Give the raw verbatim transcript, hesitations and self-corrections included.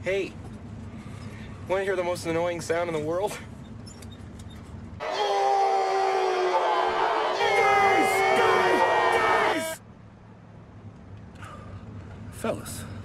Hey, want to hear the most annoying sound in the world? Fellas.